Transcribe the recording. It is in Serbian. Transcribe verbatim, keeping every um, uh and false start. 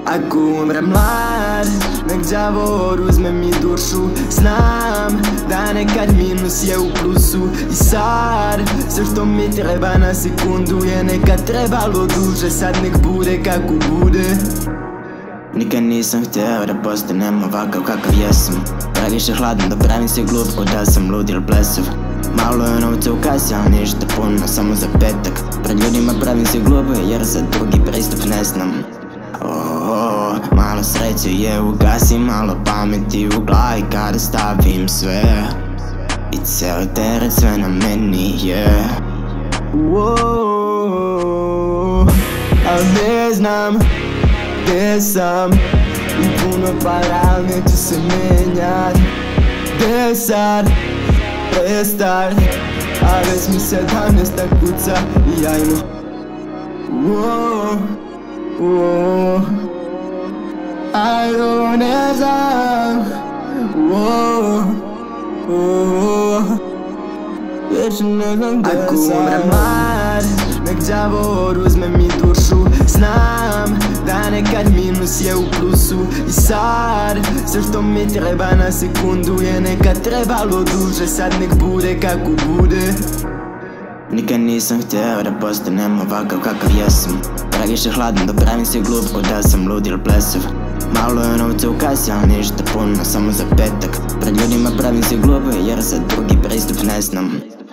Ako umrem mlad, nek đavor uzme mi dušu. Znam da nekad minus je u plusu. I sad, sve što mi treba na sekundu je nekad trebalo duže. Sad nek bude kako bude. Nikad nisam hteo da postanem ovakav kakav jesam. Previše hladan da pravim se glup ko da sam lud ili blesav. Malo je novca u kasi, ali ništa puno, samo za petak. Pred ljudima pravim se glup jer za drugi pristup ne znam. Oh, malo sreće je u gasi, malo pameti u glavi kada stavim sve. I ceo teret sve na meni je yeah. Al ne znam gde sam i puno para, al neću se menjat. Gde sad, restart, a već mi sedamnaesta kuca i ajmo. Ajmo, ne znam. Već ne znam gde sam. Ako umrem mlad, nek đavor uzme mi dušu. Znam da nekad minus je u plusu. I sad, sve što mi treba na sekundu je nekad trebalo duže. Sad nek bude kako bude. Nikad nisam hteo da postanem ovakav kakav jesam. Previše hladan da pravim se glup ko da sam lud ili blesav. Malo je novca u kasi, ali ništa puno, samo za petak. Pred ljudima pravim se glup jer za drugi pristup ne znam.